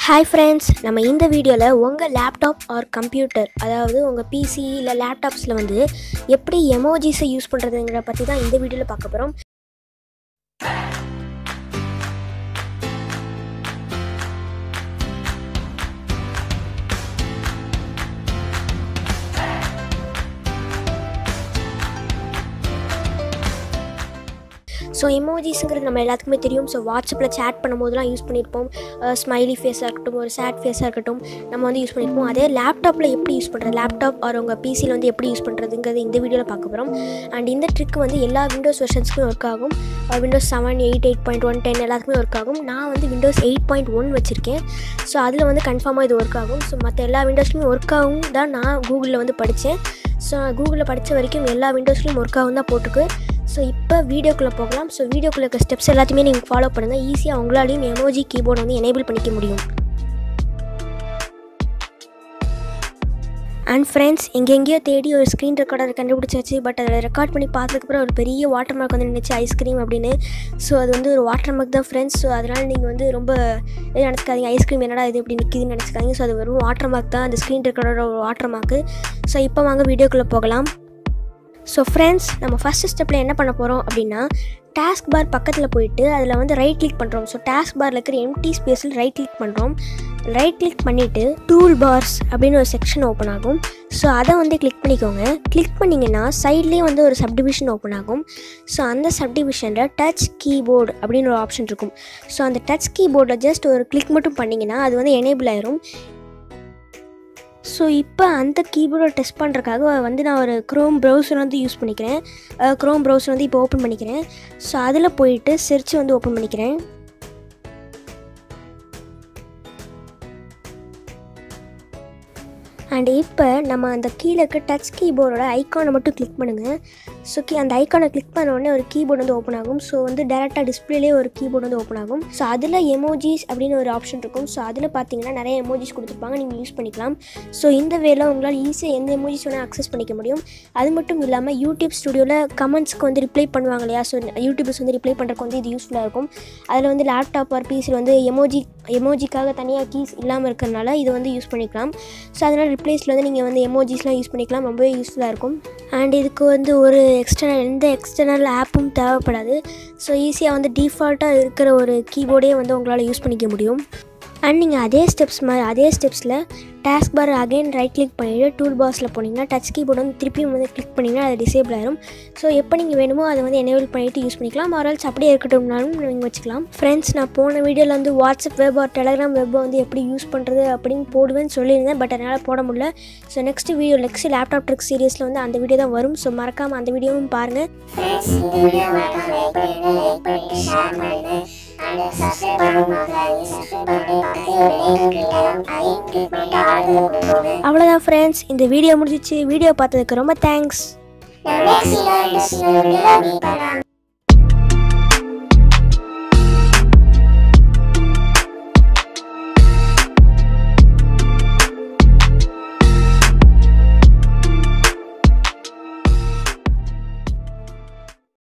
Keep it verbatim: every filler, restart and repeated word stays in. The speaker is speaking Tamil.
Hi friends, நம்ம இந்த வீடியோல உங்க லேப்டாப் ஆர் கம்ப்யூட்டர் அதாவது உங்க P C இல்ல லேப்டாப்ஸ்ல வந்து எப்படி emojis யூஸ் பண்றதுங்கற பத்தி தான் இந்த வீடியோல பார்க்க போறோம். So emojis ங்கிறது நம்ம எல்லாத்துக்குமே தெரியும். ஸோ வாட்ஸ்அப்பில் சேட் பண்ணும்போதெல்லாம் யூஸ் பண்ணியிருப்போம். ஸ்மைலி ஃபேஸாக இருக்கட்டும், ஒரு சேட் ஃபேஸாக இருக்கட்டும், நம்ம வந்து யூஸ் பண்ணியிருப்போம். அதே லேப்டாப்பில் எப்படி யூஸ் பண்ணுறது, லேப்டாப் ஆர் உங்கள் பிசியில் வந்து எப்படி யூஸ் பண்ணுறதுங்கிறது இந்த வீடியோவில் பார்க்க போகிறோம். அண்ட் இந்த ட்ரிக் வந்து எல்லா விண்டோஸ் வெர்ஷன்ஸ்க்கும் ஒர்க் ஆகும். Windows seven eight eight point one ten எல்லாத்துக்குமே ஒர்க் ஆகும். நான் வந்து விண்டோஸ் எயிட் பாயிண்ட் ஒன் வச்சுருக்கேன். ஸோ அதில் வந்து கன்ஃபார்மாக இது ஒர்க் ஆகும். ஸோ மற்ற எல்லா விண்டோஸ்லையும் ஒர்க் ஆகும் தான் நான் கூகுளில் வந்து படித்தேன். ஸோ கூகுளில் படித்த வரைக்கும் எல்லா விண்டோஸ்லையும் ஒர்க் ஆகும் தான் போட்டுருக்கு. ஸோ இப்போ வீடியோக்குள்ளே போகலாம். ஸோ வீடியோக்குள்ளே இருக்க ஸ்டெப்ஸ் எல்லாத்தையுமே நீங்கள் ஃபாலோ பண்ணுங்கள். ஈஸியாக உங்களாலையும் எமோஜி கீபோர்டு வந்து எனேபிள் பண்ணிக்க முடியும். அண்ட் ஃப்ரெண்ட்ஸ், எங்கெங்கேயோ தேடி ஒரு ஸ்க்ரீன் ரெக்கார்டர் கண்டுபிடிச்சாச்சு. பட் அதை ரெக்கார்ட் பண்ணி பார்த்ததுக்கப்புறம் ஒரு பெரிய வாட்டர் மார்க் வந்து நினச்சி ஐஸ்கிரீம் அப்படின்னு. ஸோ அது வந்து ஒரு வாட்டர் மார்க் தான் ஃப்ரெண்ட்ஸ். ஸோ அதனால் நீங்கள் வந்து ரொம்ப எதுவும் நினச்சிக்காதீங்க, ஐஸ்கிரீம் என்னடா இது இப்படி நிற்கிதுன்னு நினச்சிக்காதீங்க. ஸோ அது வெறும் வாட்டர் மார்க் தான், அந்த ஸ்க்ரீன் ரெக்கார்டரோட ஒரு வாட்டர் மார்க்கு. ஸோ இப்போ வாங்க வீடியோக்குள்ளே போகலாம். ஸோ ஃப்ரெண்ட்ஸ், நம்ம ஃபஸ்ட்டு ஸ்டெப்பில் என்ன பண்ண போகிறோம் அப்படின்னா, டாஸ்க் பார் பக்கத்தில் போயிட்டு அதில் வந்து ரைட் கிளிக் பண்ணுறோம். ஸோ டாஸ்க் பாரில் இருக்கிற எம்டி ஸ்பேஸில் ரைட் கிளிக் பண்ணுறோம். ரைட் கிளிக் பண்ணிவிட்டு டூல் பார்ஸ் அப்படின்னு ஒரு செக்ஷன் ஓப்பன் ஆகும். ஸோ அதை வந்து கிளிக் பண்ணிக்கோங்க. கிளிக் பண்ணிங்கன்னா சைட்லேயே வந்து ஒரு சப்டிவிஷன் ஓப்பன் ஆகும். ஸோ அந்த சப்டிவிஷனில் டச் கீபோர்டு அப்படின்னு ஒரு ஆப்ஷன் இருக்கும். ஸோ அந்த டச் கீபோர்டில் ஜஸ்ட் ஒரு கிளிக் மட்டும் பண்ணிங்கன்னா அது வந்து எனேபிள் ஆயிரும். ஸோ இப்போ அந்த கீபோர்டை டெஸ்ட் பண்ணுறதுக்காக வந்து நான் ஒரு க்ரோம் ப்ரௌசர் வந்து யூஸ் பண்ணிக்கிறேன். க்ரோம் ப்ரௌசர் வந்து இப்போ ஓப்பன் பண்ணிக்கிறேன். ஸோ அதில் போயிட்டு சர்ச் வந்து ஓப்பன் பண்ணிக்கிறேன். அண்ட் இப்போ நம்ம அந்த கீழே இருக்க டச் கீபோர்டோட ஐக்கானை மட்டும் கிளிக் பண்ணுங்கள். ஸோ கீ அந்த ஐக்கானை கிளிக் பண்ண உடனே ஒரு கீபோர்டு வந்து ஓப்பன் ஆகும். ஸோ வந்து டேரெக்டாக டிஸ்பிளேலேயே ஒரு கீபோர்டு வந்து ஓப்பன் ஆகும். ஸோ அதில் எமோஜிஸ் அப்படின்னு ஒரு ஆப்ஷன் இருக்கும். ஸோ அதில் பார்த்தீங்கன்னா நிறைய எமோஜிஸ் கொடுத்துருப்பாங்க, நீங்கள் யூஸ் பண்ணிக்கலாம். ஸோ இந்த வேலை உங்களால் ஈஸியாக எந்த எமோஜிஸ் வேணால் அக்சஸ் பண்ணிக்க முடியும். அது மட்டும் இல்லாமல் யூடியூப் ஸ்டுடியோவில் கமெண்ட்ஸ்க்கு வந்து ரிப்ளை பண்ணுவாங்க இல்லையா, ஸோ யூடியூபர்ஸ் வந்து ரிப்ளை பண்ணுறதுக்கு வந்து இது யூஸ்ஃபுல்லாக இருக்கும். அதில் வந்து லேப்டாப் ஆர் பிசியில் வந்து எமோஜி எமோஜிக்காக தனியாக கீஸ் இல்லாமல் இருக்கிறதுனால இது வந்து யூஸ் பண்ணிக்கலாம். ஸோ அதனால் ரிப்ளேஸில் வந்து நீங்கள் வந்து எமோஜிஸ்லாம் யூஸ் பண்ணிக்கலாம், ரொம்பவே யூஸ்ஃபுல்லாக இருக்கும். அண்ட் இதுக்கு வந்து ஒரு எக்ஸ்டர்னல் எந்த எக்ஸ்டர்னல் ஆப்பும் தேவைப்படாது. ஸோ ஈஸியாக வந்து டிஃபால்ட்டாக இருக்கிற ஒரு கீபோர்டே வந்து உங்களால் யூஸ் பண்ணிக்க முடியும். அண்ட் நீங்கள் அதே ஸ்டெப்ஸ் மாதிரி அதே ஸ்டெப்ஸில் task bar again right click பண்ணிவிட்டு டூல் பாக்ஸில் போனீங்கன்னா டச் கீபோர்டு வந்து திருப்பியும் வந்து கிளிக் பண்ணிங்கன்னா அது டிசேபிள் ஆயிரும். ஸோ எப்போ நீங்கள் வேணுமோ அதை வந்து எனேபிள் பண்ணிவிட்டு யூஸ் பண்ணிக்கலாம். ஆர்எல்ஸ் அப்படியே இருக்கட்டும்னாலும் நீங்கள் வச்சுக்கலாம். ஃப்ரெண்ட்ஸ், நான் போன வீடியோவில் வந்து வாட்ஸ்அப் வெப் ஆர் டெலகிராம் வெப்பை வந்து எப்படி யூஸ் பண்ணுறது அப்படின்னு போடுவேன்னு சொல்லியிருந்தேன். பட் அதனால் போட முடியல. So next video next laptop trick சீரியஸில் வந்து அந்த வீடியோ தான் வரும். ஸோ மறக்காமல் அந்த வீடியோவும் பாருங்கள். அவ்வளோதான் ஃப்ரெண்ட்ஸ், இந்த வீடியோ முடிஞ்சிச்சு. வீடியோ பார்த்ததுக்கு ரொம்ப தேங்க்ஸ்.